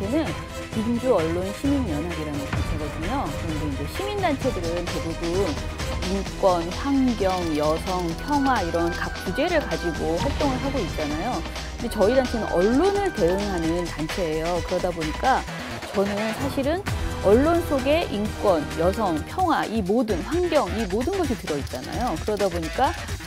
단체는 민주언론시민연합이라는 단체거든요. 그런데 이제 시민단체들은 대부분 인권, 환경, 여성, 평화 이런 각 주제를 가지고 활동을 하고 있잖아요. 근데 저희 단체는 언론을 대응하는 단체예요. 그러다 보니까 저는 사실은 언론 속에 인권, 여성, 평화, 이 모든 환경, 이 모든 것이 들어있잖아요. 그러다 보니까